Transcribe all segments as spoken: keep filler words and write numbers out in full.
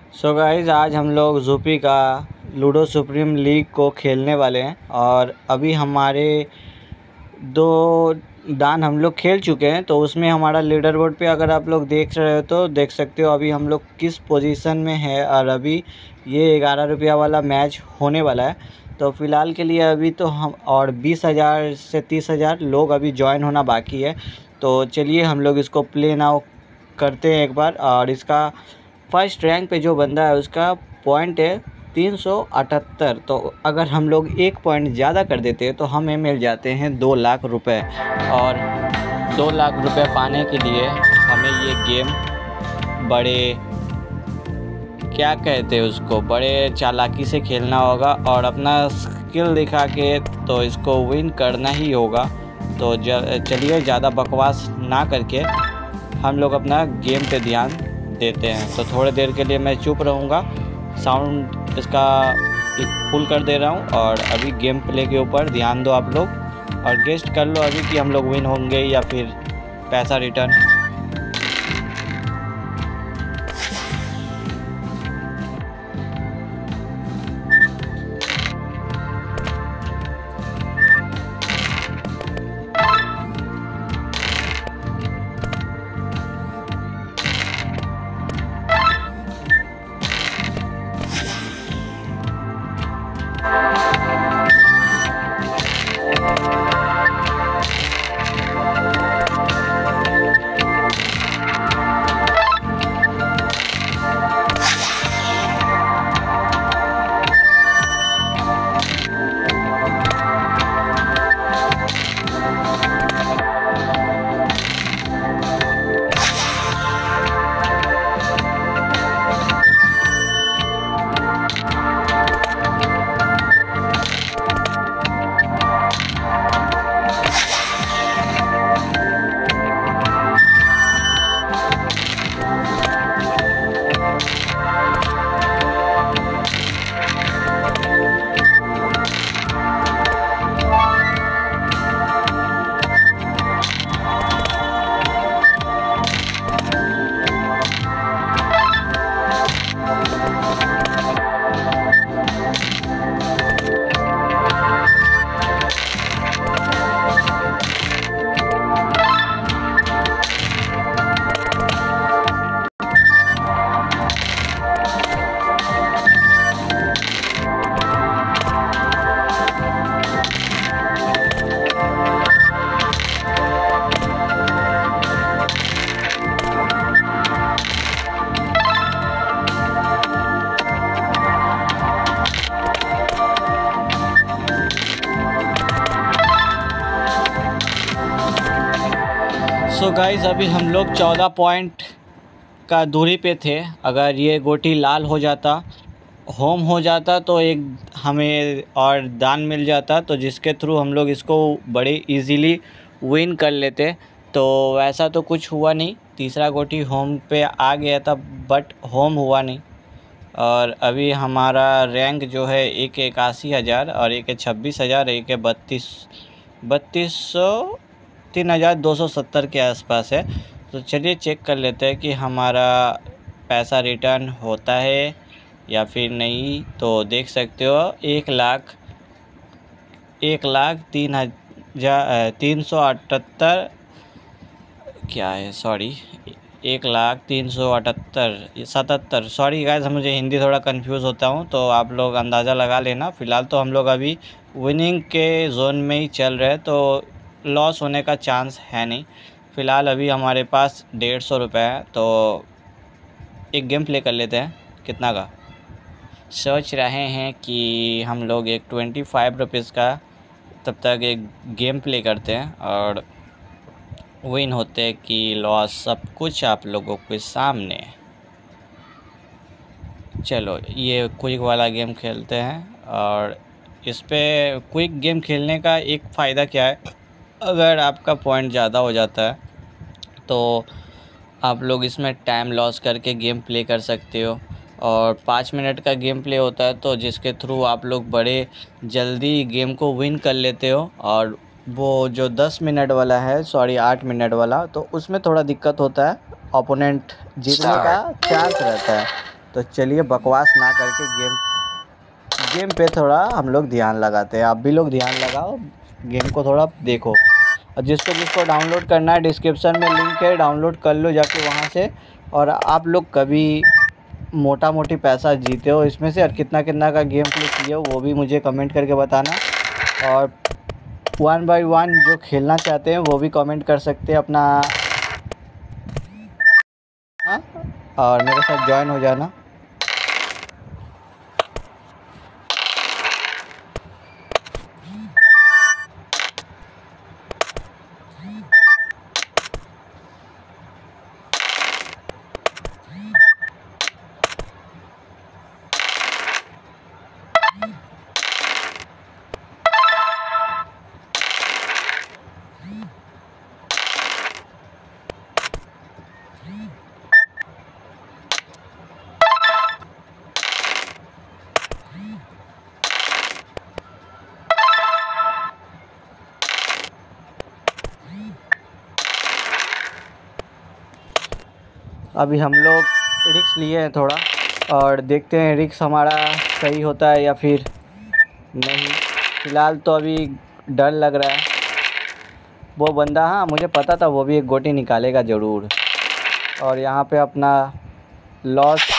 So guys आज हम लोग ज़ूपी का लूडो सुप्रीम लीग को खेलने वाले हैं और अभी हमारे दो दान हम लोग खेल चुके हैं। तो उसमें हमारा लीडर बोर्ड पे अगर आप लोग देख रहे हो तो देख सकते हो अभी हम लोग किस पोजीशन में है और अभी ये ग्यारह रुपया वाला मैच होने वाला है। तो फ़िलहाल के लिए अभी तो हम और बीस हज़ार से तीस हज़ार लोग अभी ज्वाइन होना बाकी है। तो चलिए हम लोग इसको प्ले नाउ करते हैं एक बार। और इसका फर्स्ट रैंक पे जो बंदा है उसका पॉइंट है तीन सौ अठहत्तर। तो अगर हम लोग एक पॉइंट ज़्यादा कर देते हैं तो हमें मिल जाते हैं दो लाख रुपए। और दो लाख रुपए पाने के लिए हमें ये गेम बड़े क्या कहते हैं उसको बड़े चालाकी से खेलना होगा और अपना स्किल दिखा के तो इसको विन करना ही होगा। तो चलिए ज़्यादा बकवास ना करके हम लोग अपना गेम पे ध्यान देते हैं। तो थोड़ी देर के लिए मैं चुप रहूँगा, साउंड इसका फुल कर दे रहा हूँ और अभी गेम प्ले के ऊपर ध्यान दो आप लोग और गेस्ट कर लो अभी कि हम लोग विन होंगे या फिर पैसा रिटर्न। सो गाइज़ अभी हम लोग चौदह पॉइंट का दूरी पे थे। अगर ये गोटी लाल हो जाता, होम हो जाता तो एक हमें और दान मिल जाता, तो जिसके थ्रू हम लोग इसको बड़े इजीली विन कर लेते। तो वैसा तो कुछ हुआ नहीं, तीसरा गोटी होम पे आ गया था बट होम हुआ नहीं। और अभी हमारा रैंक जो है एक है इक्यासी हज़ार और एक है छब्बीस हज़ार, एक है बत्तीस बत्तीस सौ तीन हज़ार दो सौ सत्तर के आसपास है। तो चलिए चेक कर लेते हैं कि हमारा पैसा रिटर्न होता है या फिर नहीं। तो देख सकते हो एक लाख एक लाख तीन हज़ार तीन सौ अठहत्तर क्या है सॉरी एक लाख तीन सौ अठहत्तर सतहत्तर सॉरी गाइस, मुझे हिंदी थोड़ा कंफ्यूज होता हूँ तो आप लोग अंदाज़ा लगा लेना। फ़िलहाल तो हम लोग अभी विनिंग के जोन में ही चल रहे हैं तो लॉस होने का चांस है नहीं। फ़िलहाल अभी हमारे पास डेढ़ सौ रुपये है तो एक गेम प्ले कर लेते हैं। कितना का सोच रहे हैं कि हम लोग एक ट्वेंटी फाइव रुपीज़ का तब तक एक गेम प्ले करते हैं और विन होते कि लॉस सब कुछ आप लोगों के सामने। चलो ये क्विक वाला गेम खेलते हैं। और इस पे क्विक गेम खेलने का एक फ़ायदा क्या है, अगर आपका पॉइंट ज़्यादा हो जाता है तो आप लोग इसमें टाइम लॉस करके गेम प्ले कर सकते हो। और पाँच मिनट का गेम प्ले होता है तो जिसके थ्रू आप लोग बड़े जल्दी गेम को विन कर लेते हो। और वो जो दस मिनट वाला है सॉरी आठ मिनट वाला तो उसमें थोड़ा दिक्कत होता है, ओपोनेंट जीतने का चांस रहता है। तो चलिए बकवास ना करके गेम गेम पे थोड़ा हम लोग ध्यान लगाते हैं। आप भी लोग ध्यान लगाओ, गेम को थोड़ा देखो। और जिसको जिसको डाउनलोड करना है डिस्क्रिप्शन में लिंक है, डाउनलोड कर लो जाके वहाँ से। और आप लोग कभी मोटा मोटी पैसा जीते हो इसमें से, और कितना कितना का गेम प्ले किए हो वो भी मुझे कमेंट करके बताना। और वन बाय वन जो खेलना चाहते हैं वो भी कमेंट कर सकते हैं अपना, हाँ, और मेरे साथ ज्वाइन हो जाना। अभी हम लोग रिस्क लिए हैं थोड़ा, और देखते हैं रिस्क हमारा सही होता है या फिर नहीं। फ़िलहाल तो अभी डर लग रहा है। वो बंदा, हाँ मुझे पता था वो भी एक गोटी निकालेगा ज़रूर। और यहाँ पे अपना लॉस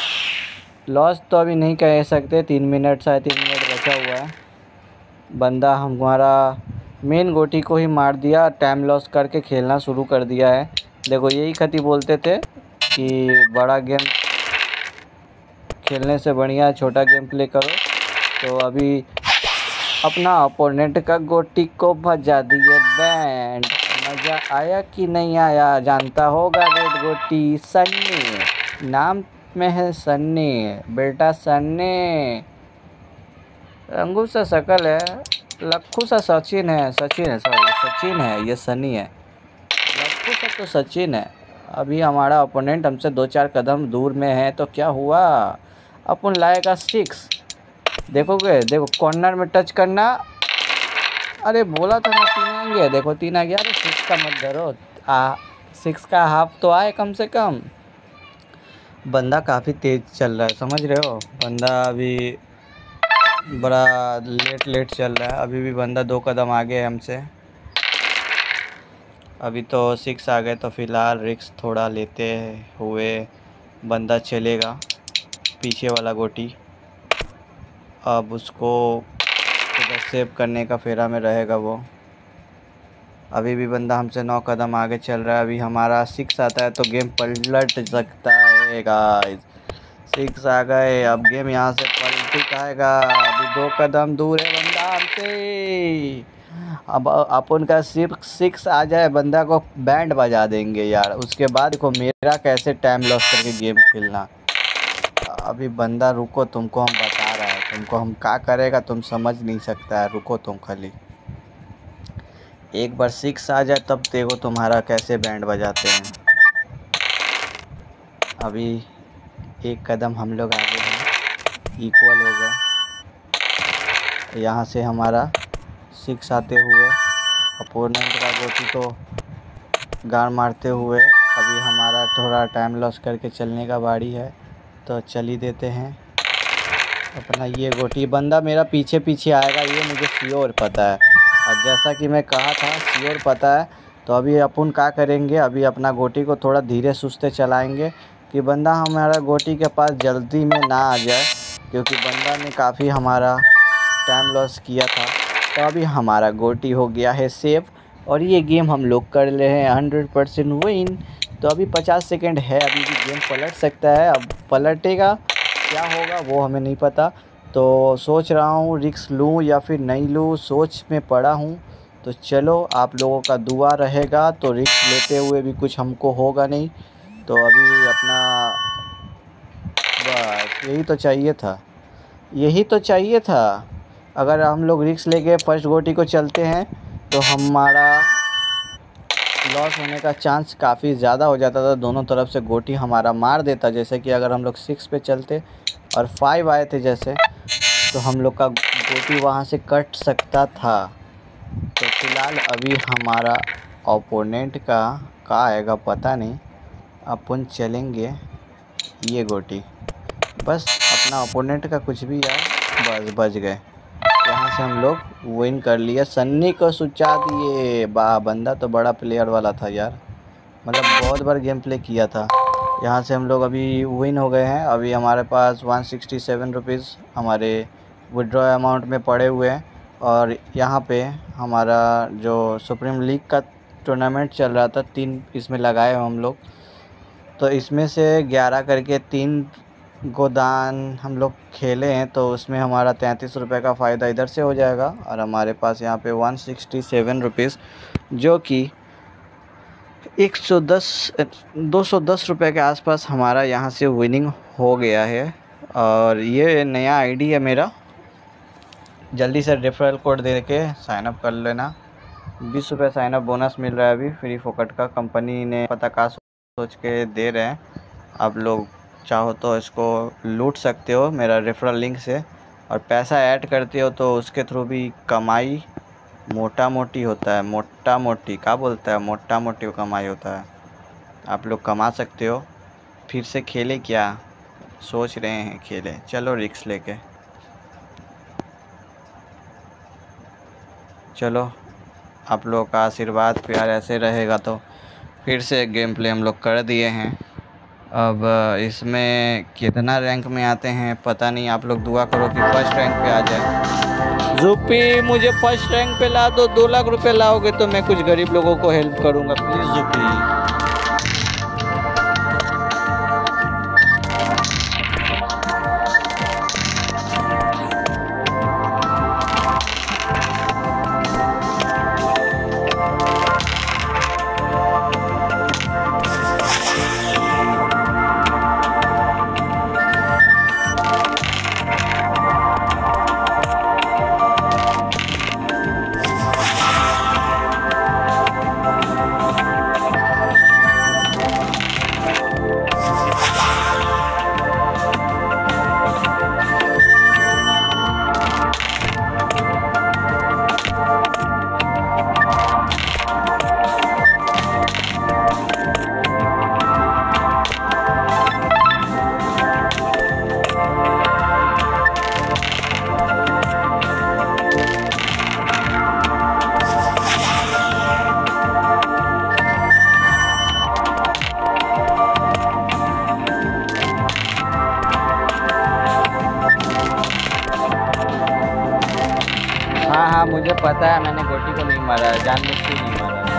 लॉस तो अभी नहीं कह सकते, तीन मिनट साढ़े तीन मिनट बचा हुआ है। बंदा हमारा मेन गोटी को ही मार दिया, टाइम लॉस करके खेलना शुरू कर दिया है। देखो यही खती बोलते थे कि बड़ा गेम खेलने से बढ़िया छोटा गेम प्ले करो। तो अभी अपना अपोनेंट का गोटी को भजा दिए बैंड। मज़ा आया कि नहीं आया, जानता होगा रेड गोटी सन्नी, नाम में है सन्नी, बेटा सन्नी। रंगू सा शकल है, लक्खू सा सचिन है, सचिन है सॉरी सचिन है, ये सनी है। लक्खू सा तो सचिन है। अभी हमारा ओपोनेंट हमसे दो चार कदम दूर में है, तो क्या हुआ, अपन लाएगा सिक्स। देखोगे, देखो कॉर्नर में टच करना। अरे बोला था ना तीन आएंगे, देखो तीन आ गया। अरे सिक्स का मत धरो, आ सिक्स का हाफ तो आए कम से कम। बंदा काफ़ी तेज़ चल रहा है, समझ रहे हो। बंदा अभी बड़ा लेट लेट चल रहा है। अभी भी बंदा दो कदम आगे है हमसे। अभी तो सिक्स आ गए, तो फ़िलहाल रिस्क थोड़ा लेते हुए बंदा चलेगा पीछे वाला गोटी। अब उसको उधर सेव करने का फेरा में रहेगा वो। अभी भी बंदा हमसे नौ कदम आगे चल रहा है। अभी हमारा सिक्स आता है तो गेम पलट सकता है गाइस। सिक्स आ गए, अब गेम यहाँ से पलट आएगा। अभी दो कदम दूर है बंदा हमसे। अब अपन का सिर्फ सिक्स आ जाए, बंदा को बैंड बजा देंगे यार। उसके बाद देखो मेरा कैसे टाइम लॉस करके गेम खेलना। अभी बंदा, रुको तुमको हम बता रहा है, तुमको हम क्या करेगा तुम समझ नहीं सकता है। रुको तुम खाली एक बार सिक्स आ जाए, तब देखो तुम्हारा कैसे बैंड बजाते हैं। अभी एक कदम हम लोग आगे हैं, इक्वल हो गए। यहाँ से हमारा सिक्स आते हुए अपोनेंट का गोटी को गाड़ मारते हुए अभी हमारा थोड़ा टाइम लॉस करके चलने का बारी है। तो चल ही देते हैं अपना ये गोटी। बंदा मेरा पीछे पीछे आएगा, ये मुझे श्योर पता है। और जैसा कि मैं कहा था श्योर पता है। तो अभी अपन क्या करेंगे, अभी अपना गोटी को थोड़ा धीरे सुस्ते चलाएंगे कि बंदा हमारा गोटी के पास जल्दी में ना आ जाए, क्योंकि बंदा ने काफ़ी हमारा टाइम लॉस किया था। तो अभी हमारा गोटी हो गया है सेव, और ये गेम हम लोग कर ले हैं हंड्रेड परसेंट विन। तो अभी पचास सेकंड है, अभी भी गेम पलट सकता है। अब पलटेगा, क्या होगा वो हमें नहीं पता। तो सोच रहा हूँ रिस्क लूँ या फिर नहीं लूँ, सोच में पड़ा हूँ। तो चलो आप लोगों का दुआ रहेगा, तो रिस्क लेते हुए भी कुछ हमको होगा नहीं। तो अभी अपना बस यही तो चाहिए था, यही तो चाहिए था। अगर हम लोग रिस्क लेके फर्स्ट गोटी को चलते हैं तो हमारा लॉस होने का चांस काफ़ी ज़्यादा हो जाता था। दोनों तरफ से गोटी हमारा मार देता। जैसे कि अगर हम लोग सिक्स पे चलते और फाइव आए थे जैसे, तो हम लोग का गोटी वहाँ से कट सकता था। तो फ़िलहाल अभी हमारा ओपोनेंट का क्या आएगा पता नहीं। अपन चलेंगे ये गोटी, बस अपना ओपोनेंट का कुछ भी यार, बस बच गए। यहाँ से हम लोग विन कर लिया, सन्नी को सुचा दिए। वाह, बंदा तो बड़ा प्लेयर वाला था यार, मतलब बहुत बार गेम प्ले किया था। यहाँ से हम लोग अभी विन हो गए हैं। अभी हमारे पास वन सिक्सटी सेवन रुपीज़ हमारे विड्रॉ अमाउंट में पड़े हुए हैं। और यहाँ पे हमारा जो सुप्रीम लीग का टूर्नामेंट चल रहा था, तीन इसमें लगाए हैं हम लोग, तो इसमें से ग्यारह करके तीन गोदान हम लोग खेले हैं, तो उसमें हमारा तैंतीस रुपये का फ़ायदा इधर से हो जाएगा। और हमारे पास यहाँ पे वन सिक्सटी सेवन रुपीज़ जो कि एक सौ दस दो सौ दस रुपये के आसपास हमारा यहाँ से विनिंग हो गया है। और ये नया आईडी है मेरा, जल्दी से रेफरल कोड दे के साइन अप कर लेना। बीस रुपये साइन अप बोनस मिल रहा है अभी फ्री फोकट का, कंपनी ने पता का सोच के दे रहे हैं। आप लोग चाहो तो इसको लूट सकते हो मेरा रेफरल लिंक से, और पैसा ऐड करते हो तो उसके थ्रू भी कमाई मोटा मोटी होता है। मोटा मोटी क्या बोलता है, मोटा मोटी कमाई होता है, आप लोग कमा सकते हो। फिर से खेले क्या सोच रहे हैं, खेले, चलो रिक्स लेके चलो। आप लोग का आशीर्वाद प्यार ऐसे रहेगा तो फिर से गेम प्ले हम लोग कर दिए हैं। अब इसमें कितना रैंक में आते हैं पता नहीं, आप लोग दुआ करो कि फर्स्ट रैंक पे आ जाए। जूपी मुझे फर्स्ट रैंक पे ला दो, दो लाख रुपए लाओगे तो मैं कुछ गरीब लोगों को हेल्प करूँगा, प्लीज़ जूपी। हाँ हाँ मुझे पता है, मैंने गोटी को नहीं मारा है, जानबूझ के नहीं मारा है।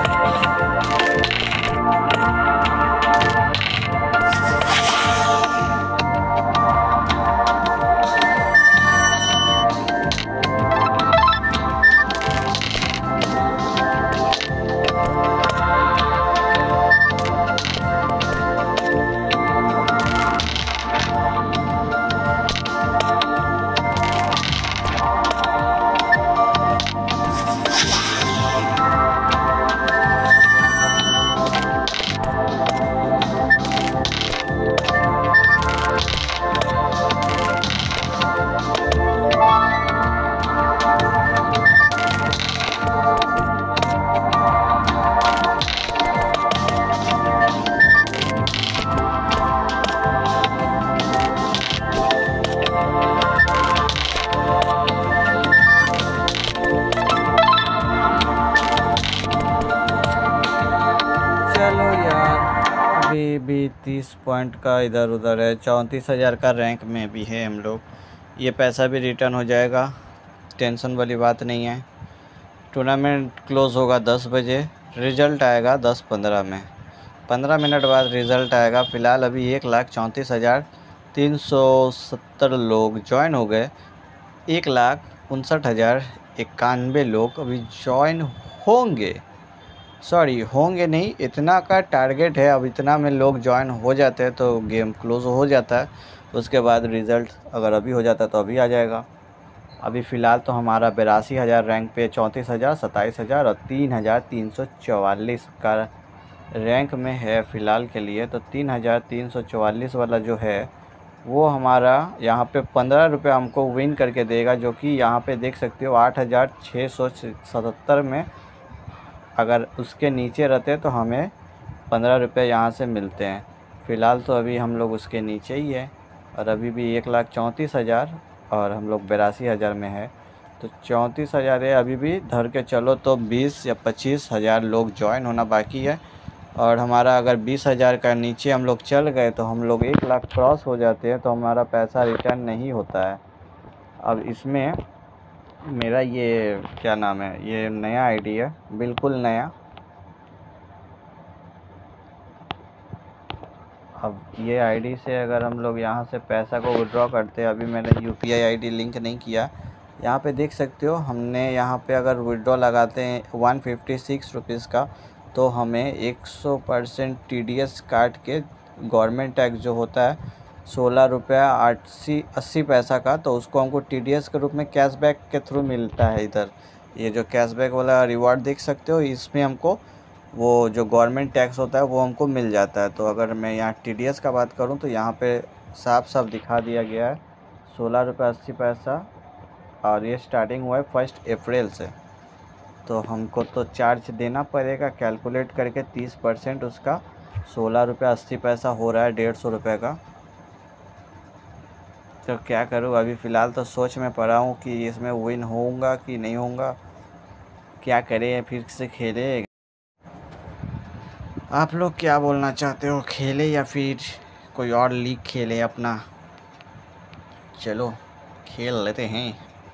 अभी भी तीस पॉइंट का इधर उधर है, चौंतीस हज़ार का रैंक में भी है हम लोग। ये पैसा भी रिटर्न हो जाएगा, टेंशन वाली बात नहीं है। टूर्नामेंट क्लोज़ होगा दस बजे, रिज़ल्ट आएगा दस पंद्रह में, पंद्रह मिनट बाद रिज़ल्ट आएगा। फ़िलहाल अभी एक लाख चौंतीस हज़ार तीन सौ सत्तर लोग ज्वाइन हो गए। एक लाख उनसठ हज़ार इक्यानवे लोग अभी ज्वाइन होंगे, सॉरी होंगे नहीं, इतना का टारगेट है। अब इतना में लोग ज्वाइन हो जाते हैं तो गेम क्लोज़ हो जाता है, उसके बाद रिज़ल्ट अगर अभी हो जाता है तो अभी आ जाएगा। अभी फ़िलहाल तो हमारा बिरासी हज़ार रैंक पे चौंतीस हज़ार सत्ताईस हज़ार और तीन हज़ार तीन सौ चौवालीस का रैंक में है फ़िलहाल के लिए। तो तीन हज़ार तीन सौ चौवालीस वाला जो है वो हमारा यहाँ पे पंद्रह रुपये हमको विन करके देगा, जो कि यहाँ पे देख सकते हो आठ हज़ार छः सौ सतहत्तर में अगर उसके नीचे रहते तो हमें पंद्रह रुपये यहाँ से मिलते हैं। फ़िलहाल तो अभी हम लोग उसके नीचे ही है और अभी भी एक लाख चौंतीस हज़ार और हम लोग बेरासी हज़ार में है। तो चौंतीस हज़ार है, अभी भी धर के चलो तो बीस या पच्चीस हज़ार लोग ज्वाइन होना बाकी है। और हमारा अगर बीस हज़ार का नीचे हम लोग चल गए तो हम लोग एक लाख क्रॉस हो जाते हैं तो हमारा पैसा रिटर्न नहीं होता है। अब इसमें मेरा ये क्या नाम है, ये नया आईडी है, बिल्कुल नया। अब ये आईडी से अगर हम लोग यहाँ से पैसा को विड्रॉ करते हैं, अभी मैंने यूपीआई आईडी लिंक नहीं किया, यहाँ पे देख सकते हो हमने यहाँ पे अगर विड्रॉ लगाते हैं वन फिफ्टी सिक्स रुपीज़ का तो हमें एक सौ परसेंट टी डी एस काट के गवर्नमेंट टैक्स जो होता है सोलह रुपया अस्सी अस्सी पैसा का, तो उसको हमको टी डी एस के रूप में कैशबैक के थ्रू मिलता है। इधर ये जो कैशबैक वाला रिवार्ड देख सकते हो, इसमें हमको वो जो गवर्नमेंट टैक्स होता है वो हमको मिल जाता है। तो अगर मैं यहाँ टी डी एस का बात करूँ तो यहाँ पे साफ साफ दिखा दिया गया है सोलह रुपये अस्सी पैसा, और ये स्टार्टिंग हुआ है फर्स्ट अप्रैल से। तो हमको तो चार्ज देना पड़ेगा, कैलकुलेट करके तीस परसेंट उसका सोलह रुपये अस्सी पैसा हो रहा है डेढ़ सौ रुपये का। तो क्या करूँ, अभी फ़िलहाल तो सोच में पड़ा हूँ कि इसमें विन होऊंगा कि नहीं होऊंगा, क्या करें, फिर से खेले। आप लोग क्या बोलना चाहते हो, खेले या फिर कोई और लीग खेले अपना? चलो खेल लेते हैं।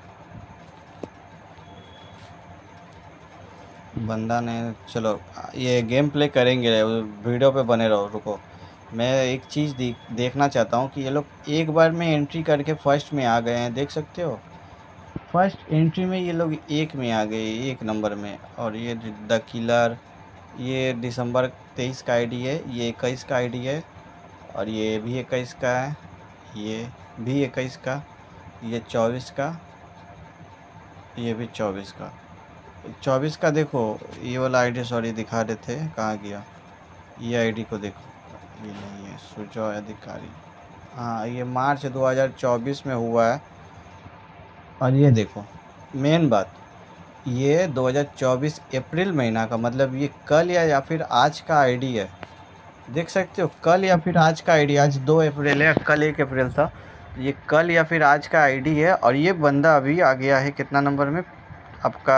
बंदा ने, चलो ये गेम प्ले करेंगे, वीडियो पे बने रहो। रुको, मैं एक चीज़ देख देखना चाहता हूँ कि ये लोग एक बार में एंट्री करके फर्स्ट में आ गए हैं, देख सकते हो फर्स्ट एंट्री में ये लोग एक में आ गए, एक नंबर में। और ये द किलर, ये दिसंबर तेईस का आईडी है, ये इक्कीस का आईडी है, और ये भी इक्कीस का है, ये भी इक्कीस का, ये चौबीस का, ये भी चौबीस का। चौबीस का देखो ये वाला आईडी, सॉरी दिखा रहे थे कहाँ गया, ये आईडी को देखो, ये नहीं है, सुजय अधिकारी, हाँ ये मार्च दो हज़ार चौबीस में हुआ है। और ये देखो मेन बात, ये दो हज़ार चौबीस अप्रैल महीना का, मतलब ये कल या या फिर आज का आईडी है, देख सकते हो कल या फिर आज का आईडी। आज दो अप्रैल है, कल एक अप्रैल था, ये कल या फिर आज का आईडी है। और ये बंदा अभी आ गया है कितना नंबर में, आपका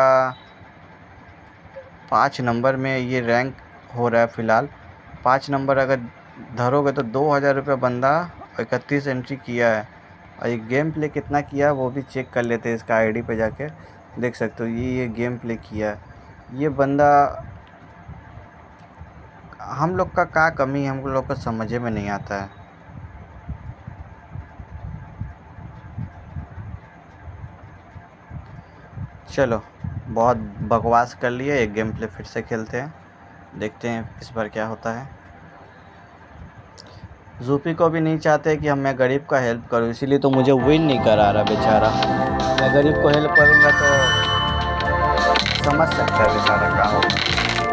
पाँच नंबर में ये रैंक हो रहा है फ़िलहाल। पाँच नंबर अगर धरोगे तो दो हज़ार रुपये बंदा इकतीस एंट्री किया है। और ये गेम प्ले कितना किया है वो भी चेक कर लेते हैं, इसका आईडी पे जाके देख सकते हो, ये ये गेम प्ले किया है। ये बंदा, हम लोग का क्या कमी है, हम लोग को समझ में नहीं आता है। चलो बहुत बकवास कर लिए, एक गेम प्ले फिर से खेलते हैं, देखते हैं इस बार क्या होता है। जूपी को भी नहीं चाहते कि हम मैं गरीब का हेल्प करूं, इसीलिए तो मुझे विन नहीं करा रहा बेचारा। मैं गरीब को हेल्प करूंगा तो समझ सकता है बेचारा क्या होगा।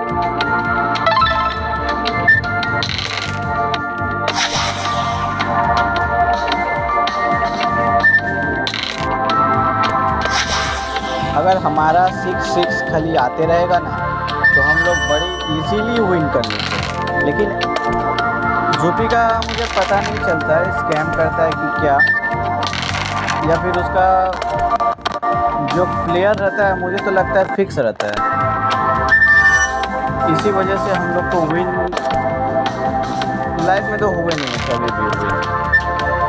अगर हमारा सिक्स सिक्स खाली आते रहेगा ना तो हम लोग बड़ी इजीली विन कर लेंगे। लेकिन जूपी का मुझे पता नहीं चलता है, स्कैम करता है कि क्या, या फिर उसका जो प्लेयर रहता है मुझे तो लगता है फिक्स रहता है, इसी वजह से हम लोग को विन लाइफ में तो हुए नहीं है कभी भी विन।